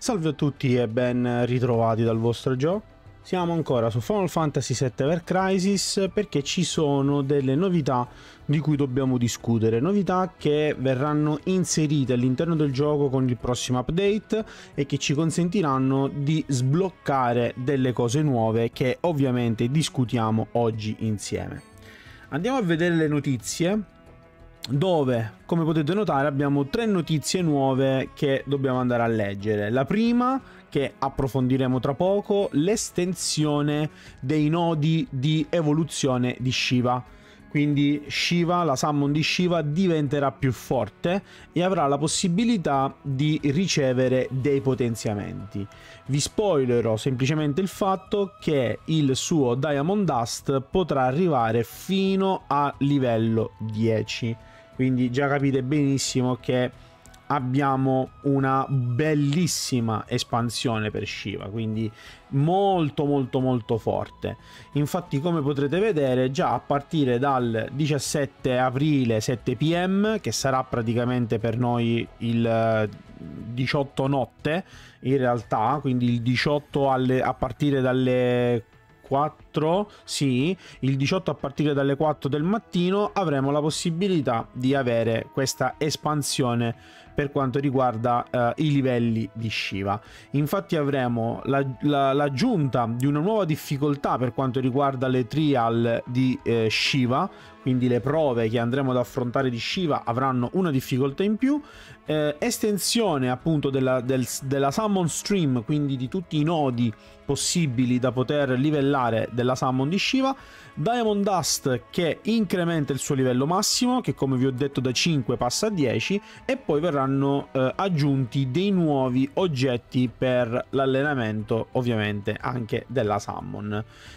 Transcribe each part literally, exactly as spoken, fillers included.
Salve a tutti e ben ritrovati dal vostro Joe. Siamo ancora su Final Fantasy sette Ever Crisis perché ci sono delle novità di cui dobbiamo discutere, novità che verranno inserite all'interno del gioco con il prossimo update e che ci consentiranno di sbloccare delle cose nuove che ovviamente discutiamo oggi insieme. Andiamo a vedere le notizie, dove, come potete notare, abbiamo tre notizie nuove che dobbiamo andare a leggere. La prima, che approfondiremo tra poco, l'estensione dei nodi di evoluzione di Shiva. Quindi Shiva, la summon di Shiva, diventerà più forte e avrà la possibilità di ricevere dei potenziamenti. Vi spoilerò semplicemente il fatto che il suo Diamond Dust potrà arrivare fino a livello dieci. Quindi già capite benissimo che abbiamo una bellissima espansione per Shiva, quindi molto molto molto forte. Infatti, come potrete vedere, già a partire dal diciassette aprile sette p m, che sarà praticamente per noi il diciotto notte in realtà, quindi il diciotto alle, a partire dalle quattro, sì, il diciotto a partire dalle quattro del mattino avremo la possibilità di avere questa espansione per quanto riguarda uh, i livelli di Shiva. Infatti avremo l'aggiunta la, la di una nuova difficoltà per quanto riguarda le trial di eh, Shiva, quindi le prove che andremo ad affrontare di Shiva avranno una difficoltà in più, eh, estensione appunto della, del, della Summon Stream, quindi di tutti i nodi possibili da poter livellare della Summon di Shiva, Diamond Dust che incrementa il suo livello massimo, che come vi ho detto da cinque passa a dieci, e poi verranno eh, aggiunti dei nuovi oggetti per l'allenamento ovviamente anche della Summon.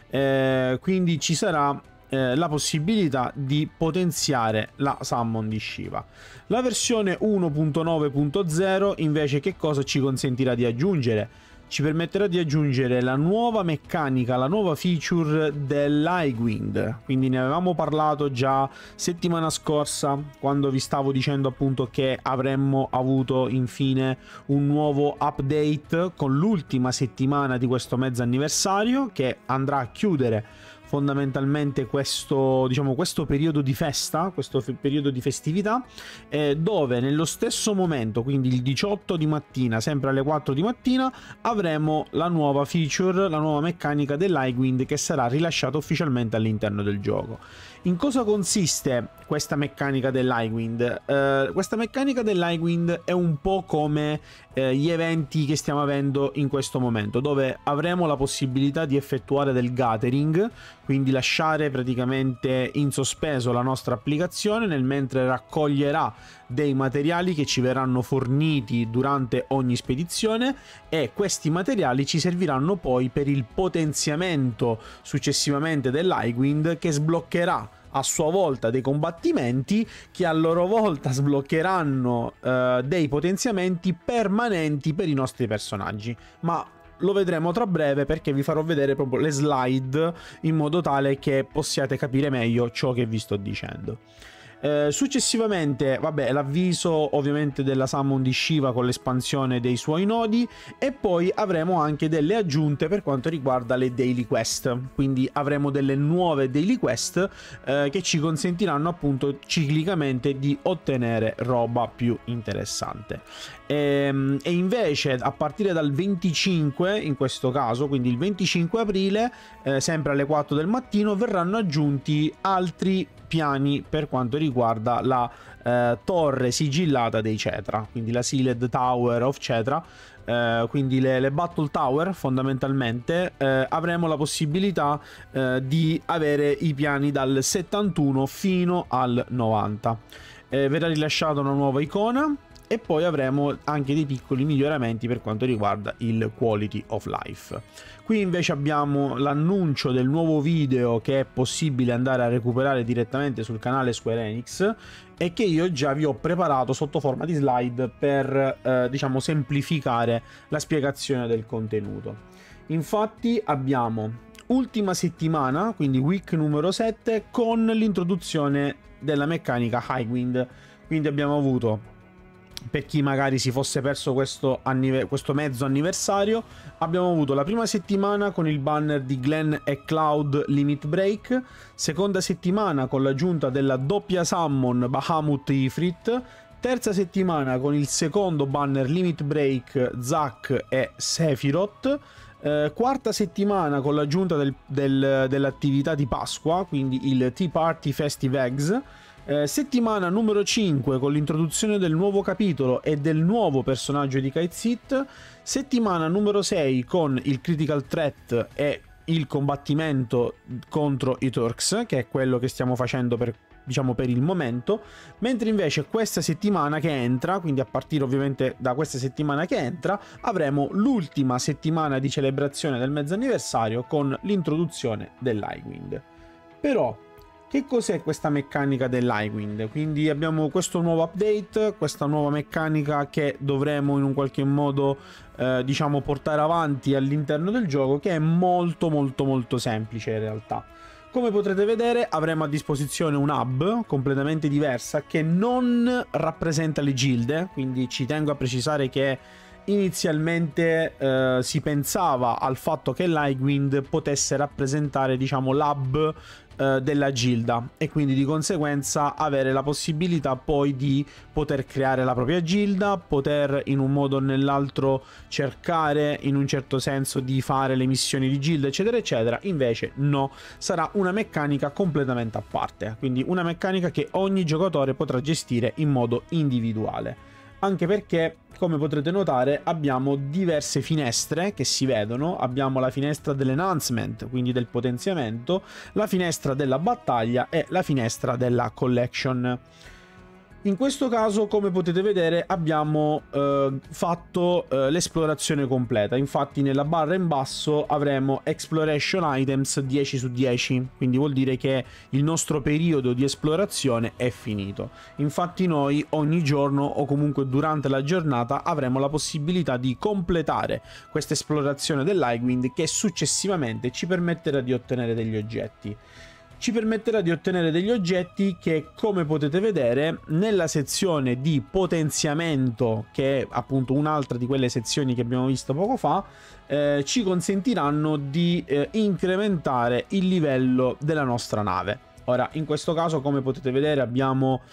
Eh, quindi ci sarà Eh, la possibilità di potenziare la Summon di Shiva. La versione uno punto nove punto zero invece che cosa ci consentirà di aggiungere? Ci permetterà di aggiungere la nuova meccanica, la nuova feature dell'Highwind. Quindi ne avevamo parlato già settimana scorsa, quando vi stavo dicendo appunto che avremmo avuto infine un nuovo update con l'ultima settimana di questo mezzo anniversario, che andrà a chiudere fondamentalmente questo, diciamo, questo periodo di festa, questo periodo di festività, eh, dove nello stesso momento, quindi il diciotto di mattina, sempre alle quattro di mattina, avremo la nuova feature, la nuova meccanica dell'Highwind che sarà rilasciata ufficialmente all'interno del gioco. In cosa consiste questa meccanica dell'Highwind? Eh, questa meccanica dell'Highwind è un po' come eh, gli eventi che stiamo avendo in questo momento, dove avremo la possibilità di effettuare del gathering, quindi lasciare praticamente in sospeso la nostra applicazione nel mentre raccoglierà dei materiali che ci verranno forniti durante ogni spedizione, e questi materiali ci serviranno poi per il potenziamento successivamente dell'Highwind, che sbloccherà a sua volta dei combattimenti che a loro volta sbloccheranno eh, dei potenziamenti permanenti per i nostri personaggi. Ma lo vedremo tra breve, perché vi farò vedere proprio le slide in modo tale che possiate capire meglio ciò che vi sto dicendo. Eh, successivamente, vabbè, l'avviso ovviamente della Summon di Shiva con l'espansione dei suoi nodi, e poi avremo anche delle aggiunte per quanto riguarda le daily quest. Quindi avremo delle nuove daily quest eh, che ci consentiranno appunto ciclicamente di ottenere roba più interessante. E, e invece a partire dal venticinque, in questo caso, quindi il venticinque aprile, eh, sempre alle quattro del mattino, verranno aggiunti altri piani per quanto riguarda la eh, torre sigillata dei Cetra, quindi la Sealed Tower of Cetra, eh, quindi le, le Battle Tower fondamentalmente. Eh, avremo la possibilità eh, di avere i piani dal settantuno fino al novanta. Eh, verrà rilasciata una nuova icona, e poi avremo anche dei piccoli miglioramenti per quanto riguarda il quality of life. Qui invece abbiamo l'annuncio del nuovo video che è possibile andare a recuperare direttamente sul canale Square Enix, e che io già vi ho preparato sotto forma di slide per eh, diciamo semplificare la spiegazione del contenuto. Infatti abbiamo ultima settimana, quindi week numero sette, con l'introduzione della meccanica Highwind. Quindi abbiamo avuto per chi magari si fosse perso questo, questo mezzo anniversario, abbiamo avuto la prima settimana con il banner di Glenn e Cloud Limit Break, seconda settimana con l'aggiunta della doppia summon Bahamut Ifrit, terza settimana con il secondo banner Limit Break Zack e Sephiroth, eh, quarta settimana con l'aggiunta del, del, dell'attività di Pasqua, quindi il Tea Party Festive Eggs, Eh, settimana numero cinque con l'introduzione del nuovo capitolo e del nuovo personaggio di Kite Sith, settimana numero sei con il Critical Threat e il combattimento contro i Turks, che è quello che stiamo facendo per, diciamo, per il momento, mentre invece questa settimana che entra, quindi a partire ovviamente da questa settimana che entra, avremo l'ultima settimana di celebrazione del mezzo anniversario con l'introduzione dell'Highwind. Però che cos'è questa meccanica dell'Highwind? Quindi abbiamo questo nuovo update, questa nuova meccanica che dovremo in un qualche modo eh, diciamo portare avanti all'interno del gioco, che è molto molto molto semplice in realtà. Come potrete vedere avremo a disposizione un hub completamente diversa che non rappresenta le gilde, quindi ci tengo a precisare che inizialmente eh, si pensava al fatto che l'Highwind potesse rappresentare, diciamo, l'hub eh, della gilda e quindi di conseguenza avere la possibilità poi di poter creare la propria gilda, poter in un modo o nell'altro cercare in un certo senso di fare le missioni di gilda eccetera eccetera. Invece no, sarà una meccanica completamente a parte, quindi una meccanica che ogni giocatore potrà gestire in modo individuale. Anche perché, come potrete notare, abbiamo diverse finestre che si vedono. Abbiamo la finestra dell'enhancement, quindi del potenziamento, la finestra della battaglia e la finestra della collection. In questo caso, come potete vedere, abbiamo eh, fatto eh, l'esplorazione completa. Infatti nella barra in basso avremo Exploration Items dieci su dieci, quindi vuol dire che il nostro periodo di esplorazione è finito. Infatti noi ogni giorno o comunque durante la giornata avremo la possibilità di completare questa esplorazione dell'Highwind, che successivamente ci permetterà di ottenere degli oggetti. Ci permetterà di ottenere degli oggetti che, come potete vedere, nella sezione di potenziamento, che è appunto un'altra di quelle sezioni che abbiamo visto poco fa, eh, ci consentiranno di eh, incrementare il livello della nostra nave. Ora, in questo caso, come potete vedere, abbiamo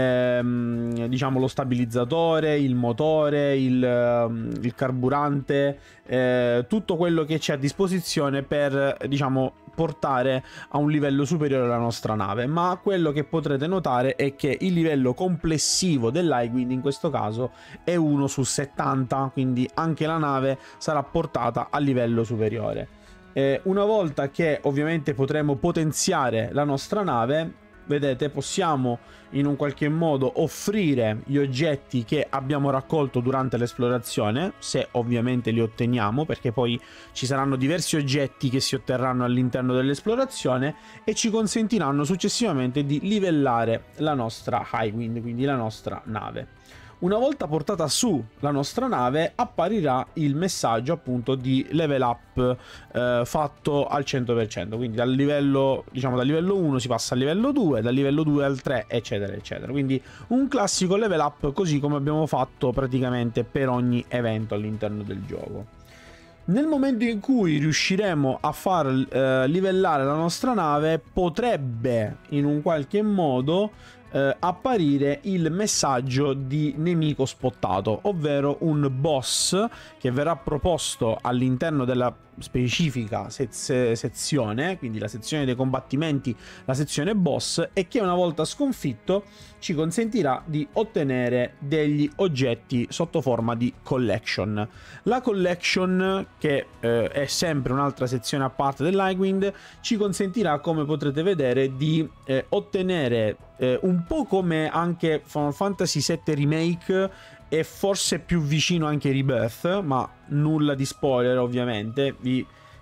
ehm, diciamo lo stabilizzatore, il motore, il, ehm, il carburante, eh, tutto quello che c'è a disposizione per, diciamo, portare a un livello superiore la nostra nave. Ma quello che potrete notare è che il livello complessivo dell'Highwind in questo caso è uno su settanta, quindi anche la nave sarà portata a livello superiore. Eh, una volta che ovviamente potremo potenziare la nostra nave, vedete, possiamo in un qualche modo offrire gli oggetti che abbiamo raccolto durante l'esplorazione, se ovviamente li otteniamo, perché poi ci saranno diversi oggetti che si otterranno all'interno dell'esplorazione e ci consentiranno successivamente di livellare la nostra Highwind, quindi la nostra nave. Una volta portata su la nostra nave apparirà il messaggio appunto di level up eh, fatto al cento per cento, quindi dal livello, diciamo, dal livello uno si passa al livello due, dal livello due al tre eccetera eccetera, quindi un classico level up così come abbiamo fatto praticamente per ogni evento all'interno del gioco. Nel momento in cui riusciremo a far eh, livellare la nostra nave, potrebbe in un qualche modo eh, apparire il messaggio di nemico spottato, ovvero un boss che verrà proposto all'interno della specifica sez sezione, quindi la sezione dei combattimenti, la sezione boss, e che una volta sconfitto ci consentirà di ottenere degli oggetti sotto forma di collection. La collection, che eh, è sempre un'altra sezione a parte dell'Highwind, ci consentirà, come potrete vedere, di eh, ottenere eh, un po' come anche Final Fantasy sette Remake e forse più vicino anche Rebirth, ma nulla di spoiler ovviamente, vi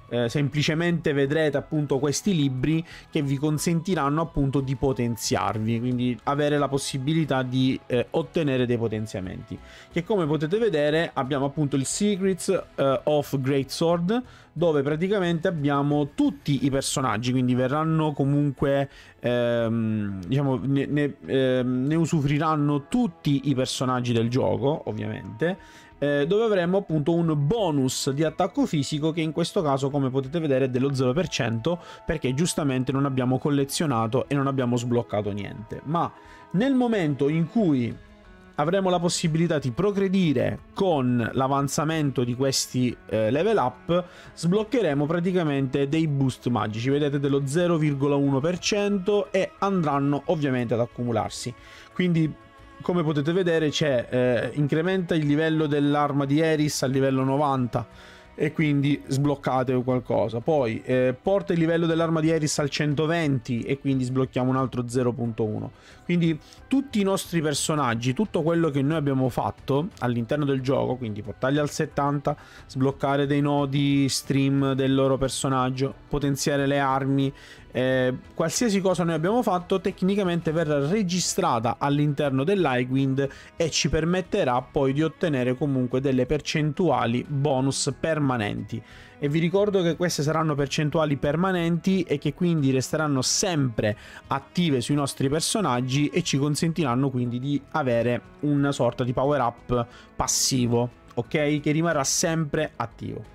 eh, semplicemente vedrete appunto questi libri che vi consentiranno appunto di potenziarvi, quindi avere la possibilità di eh, ottenere dei potenziamenti, che come potete vedere abbiamo appunto il Secrets uh, of Greatsword, dove praticamente abbiamo tutti i personaggi, quindi verranno comunque ehm, diciamo ne, ne, ehm, ne usufruiranno tutti i personaggi del gioco, ovviamente, eh, dove avremo appunto un bonus di attacco fisico che in questo caso, come potete vedere, è dello zero per cento, perché giustamente non abbiamo collezionato e non abbiamo sbloccato niente. Ma nel momento in cui avremo la possibilità di progredire con l'avanzamento di questi eh, level up, sbloccheremo praticamente dei boost magici, vedete, dello zero virgola uno per cento, e andranno ovviamente ad accumularsi. Quindi come potete vedere c'è eh, incrementa il livello dell'arma di Eris al livello novanta, e quindi sbloccate qualcosa. Poi eh, porta il livello dell'arma di Eris al centoventi e quindi sblocchiamo un altro zero virgola uno. Quindi tutti i nostri personaggi, tutto quello che noi abbiamo fatto all'interno del gioco, quindi portarli al settanta, sbloccare dei nodi stream del loro personaggio, potenziare le armi, eh, qualsiasi cosa noi abbiamo fatto tecnicamente verrà registrata all'interno dell'Highwind e ci permetterà poi di ottenere comunque delle percentuali bonus permanenti. E vi ricordo che queste saranno percentuali permanenti e che quindi resteranno sempre attive sui nostri personaggi e ci consentiranno quindi di avere una sorta di power up passivo, ok? Che rimarrà sempre attivo.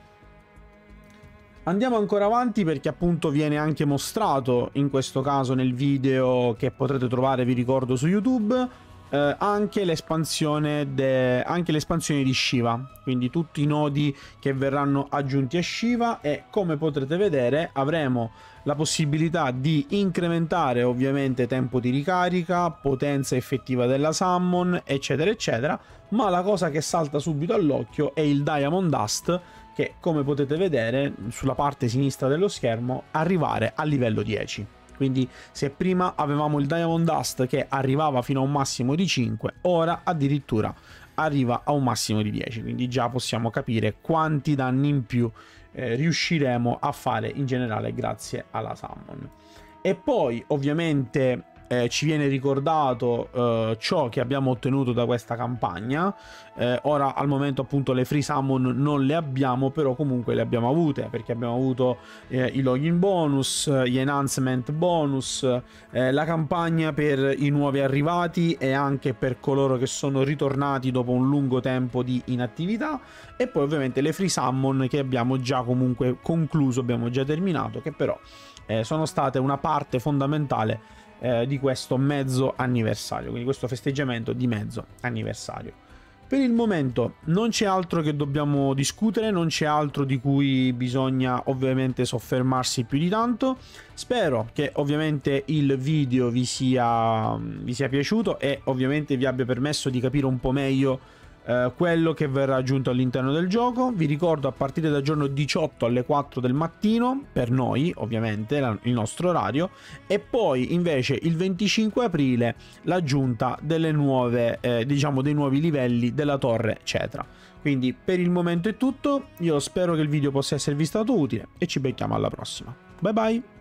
Andiamo ancora avanti, perché appunto viene anche mostrato in questo caso nel video che potrete trovare, vi ricordo, su YouTube, eh, anche l'espansione anche l'espansione di Shiva, quindi tutti i nodi che verranno aggiunti a Shiva, e come potrete vedere avremo la possibilità di incrementare ovviamente tempo di ricarica, potenza effettiva della summon, eccetera eccetera, ma la cosa che salta subito all'occhio è il Diamond Dust, che come potete vedere sulla parte sinistra dello schermo arrivare a livello dieci. Quindi se prima avevamo il Diamond Dust che arrivava fino a un massimo di cinque, ora addirittura arriva a un massimo di dieci, quindi già possiamo capire quanti danni in più eh, riusciremo a fare in generale grazie alla summon. E poi ovviamente Eh, ci viene ricordato eh, ciò che abbiamo ottenuto da questa campagna. Eh, ora al momento appunto le free summon non le abbiamo, però comunque le abbiamo avute, perché abbiamo avuto eh, i login bonus, gli enhancement bonus, eh, la campagna per i nuovi arrivati e anche per coloro che sono ritornati dopo un lungo tempo di inattività, e poi ovviamente le free summon che abbiamo già comunque concluso, abbiamo già terminato, che però eh, sono state una parte fondamentale Eh, di questo mezzo anniversario, quindi questo festeggiamento di mezzo anniversario. Per il momento non c'è altro che dobbiamo discutere, non c'è altro di cui bisogna ovviamente soffermarsi più di tanto. Spero che ovviamente il video vi sia, vi sia piaciuto e ovviamente vi abbia permesso di capire un po' meglio Uh, quello che verrà aggiunto all'interno del gioco. Vi ricordo, a partire dal giorno diciotto alle quattro del mattino, per noi ovviamente la, il nostro orario, e poi invece il venticinque aprile l'aggiunta delle nuove eh, diciamo dei nuovi livelli della torre Cetra. Quindi per il momento è tutto, io spero che il video possa esservi stato utile e ci becchiamo alla prossima. Bye bye.